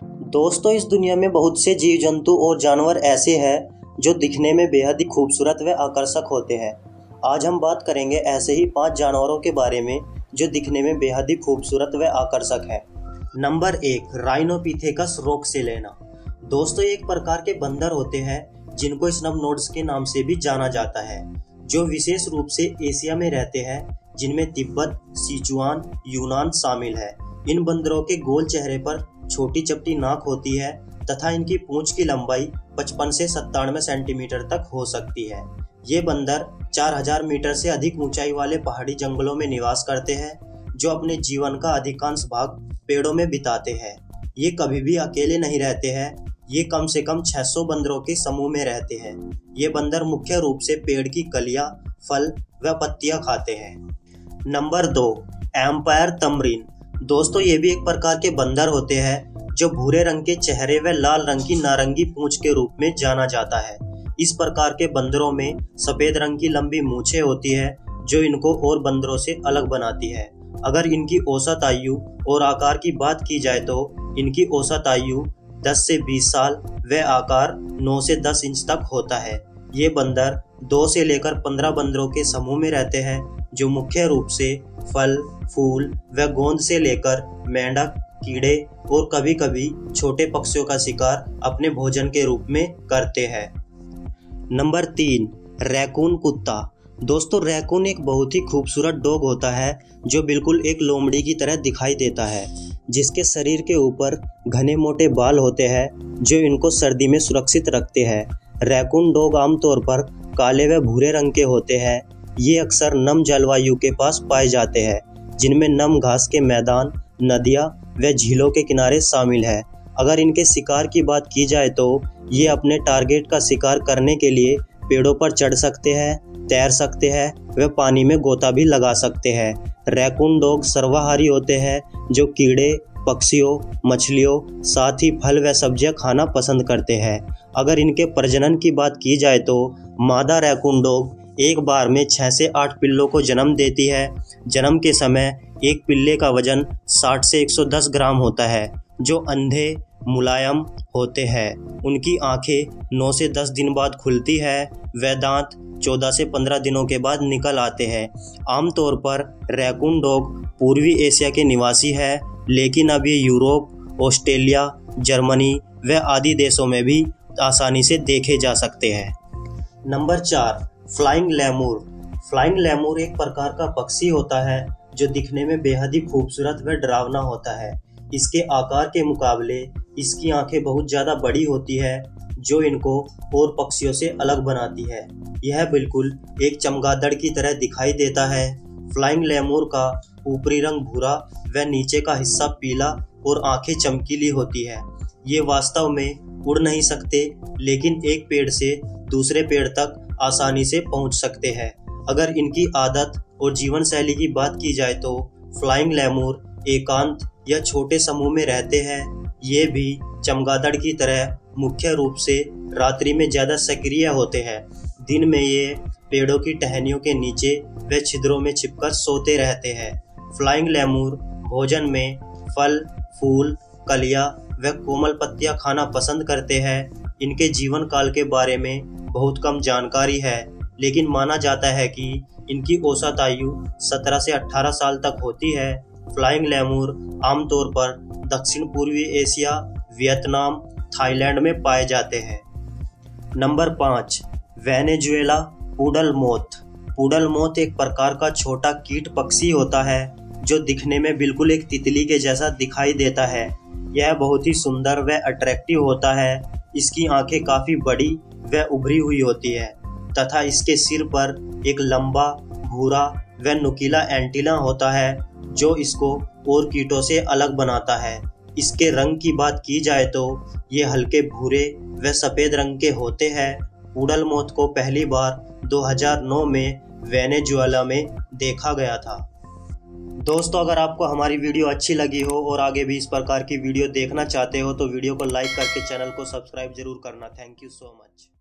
दोस्तों, इस दुनिया में बहुत से जीव जंतु और जानवर ऐसे हैं जो दिखने में बेहद ही खूबसूरत व आकर्षक होते हैं। आज हम बात करेंगे ऐसे ही 5 जानवरों के बारे में जो दिखने में बेहद ही खूबसूरत व आकर्षक है। Number 1, Rhinopithecus roxellana. दोस्तों, एक प्रकार के बंदर होते हैं जिनको स्नबनोड्स के नाम से भी जाना जाता है, जो विशेष रूप से एशिया में रहते हैं, जिनमें तिब्बत, सिचुआन, यूनान शामिल है। इन बंदरों के गोल चेहरे पर छोटी चपटी नाक होती है तथा इनकी पूंछ की लंबाई 55 से 97 सेंटीमीटर तक हो सकती है। ये बंदर 4000 मीटर से अधिक ऊंचाई वाले पहाड़ी जंगलों में निवास करते हैं, जो अपने जीवन का अधिकांश भाग पेड़ों में बिताते हैं। ये कभी भी अकेले नहीं रहते हैं, ये कम से कम 600 बंदरों के समूह में रहते हैं। ये बंदर मुख्य रूप से पेड़ की कलियां, फल व पत्तियां खाते हैं। Number 2, empire tamarin. दोस्तों, ये भी एक प्रकार के बंदर होते हैं जो भूरे रंग के चेहरे व लाल रंग की नारंगी पूंछ के रूप में जाना जाता है। इस प्रकार के बंदरों में सफेद रंग की लंबी मूछें होती है जो इनको और बंदरों से अलग बनाती है। अगर इनकी औसत आयु और आकार की बात की जाए तो इनकी औसत आयु 10 से 20 साल व आकार 9 से 10 इंच तक होता है। ये बंदर 2 से लेकर 15 बंदरों के समूह में रहते हैं, जो मुख्य रूप से फल, फूल व गोंद से लेकर मेंढक, कीड़े और कभी कभी छोटे पक्षियों का शिकार अपने भोजन के रूप में करते हैं। नंबर 3, रैकून कुत्ता। दोस्तों, रैकून एक बहुत ही खूबसूरत डॉग होता है जो बिल्कुल एक लोमड़ी की तरह दिखाई देता है, जिसके शरीर के ऊपर घने मोटे बाल होते हैं जो इनको सर्दी में सुरक्षित रखते हैं। रैकून डॉग आमतौर पर काले व भूरे रंग के होते हैं। ये अक्सर नम जलवायु के पास पाए जाते हैं, जिनमें नम घास के मैदान, नदियाँ व झीलों के किनारे शामिल है। अगर इनके शिकार की बात की जाए तो ये अपने टारगेट का शिकार करने के लिए पेड़ों पर चढ़ सकते हैं, तैर सकते हैं व पानी में गोता भी लगा सकते हैं। रैकून डॉग सर्वाहारी होते हैं जो कीड़े, पक्षियों, मछलियों, साथ ही फल व सब्जियां खाना पसंद करते हैं। अगर इनके प्रजनन की बात की जाए तो मादा रैकून डॉग एक बार में 6 से 8 पिल्लों को जन्म देती है। जन्म के समय एक पिल्ले का वजन 60 से 110 ग्राम होता है, जो अंधे, मुलायम होते हैं। उनकी आंखें 9 से 10 दिन बाद खुलती है व दांत 14 से 15 दिनों के बाद निकल आते हैं। आमतौर पर रैकून डॉग पूर्वी एशिया के निवासी है, लेकिन अब ये यूरोप, ऑस्ट्रेलिया, जर्मनी व आदि देशों में भी आसानी से देखे जा सकते हैं। Number 4, flying lemur. Flying lemur एक प्रकार का पक्षी होता है जो दिखने में बेहद ही खूबसूरत व डरावना होता है। इसके आकार के मुकाबले इसकी आंखें बहुत ज़्यादा बड़ी होती है, जो इनको और पक्षियों से अलग बनाती है। यह बिल्कुल एक चमगादड़ की तरह दिखाई देता है। फ्लाइंग लेमूर का ऊपरी रंग भूरा व नीचे का हिस्सा पीला और आंखें चमकीली होती है। ये वास्तव में उड़ नहीं सकते, लेकिन एक पेड़ से दूसरे पेड़ तक आसानी से पहुंच सकते हैं। अगर इनकी आदत और जीवन शैली की बात की जाए तो फ्लाइंग लेमूर एकांत या छोटे समूह में रहते हैं। ये भी चमगादड़ की तरह मुख्य रूप से रात्रि में ज़्यादा सक्रिय होते हैं। दिन में ये पेड़ों की टहनियों के नीचे व छिद्रों में छिपकर सोते रहते हैं। फ्लाइंग लेमूर भोजन में फल, फूल, कलियां व कोमल पत्तियां खाना पसंद करते हैं। इनके जीवन काल के बारे में बहुत कम जानकारी है, लेकिन माना जाता है कि इनकी औसत आयु 17 से 18 साल तक होती है। फ्लाइंग लेमूर आमतौर पर दक्षिण पूर्वी एशिया, वियतनाम, थाईलैंड में पाए जाते हैं। Number 5, Venezuela poodle moth. Poodle moth एक प्रकार का छोटा कीट पक्षी होता है जो दिखने में बिल्कुल एक तितली के जैसा दिखाई देता है। यह बहुत ही सुंदर व अट्रैक्टिव होता है। इसकी आंखें काफ़ी बड़ी व उभरी हुई होती है तथा इसके सिर पर एक लंबा, भूरा व नुकीला एंटीना होता है जो इसको और कीटों से अलग बनाता है। इसके रंग की बात की जाए तो ये हल्के भूरे व सफ़ेद रंग के होते हैं। पुडल मोथ को पहली बार 2009 में वेनेजुएला में देखा गया था। दोस्तों, अगर आपको हमारी वीडियो अच्छी लगी हो और आगे भी इस प्रकार की वीडियो देखना चाहते हो तो वीडियो को लाइक करके चैनल को सब्सक्राइब जरूर करना। Thank you so much.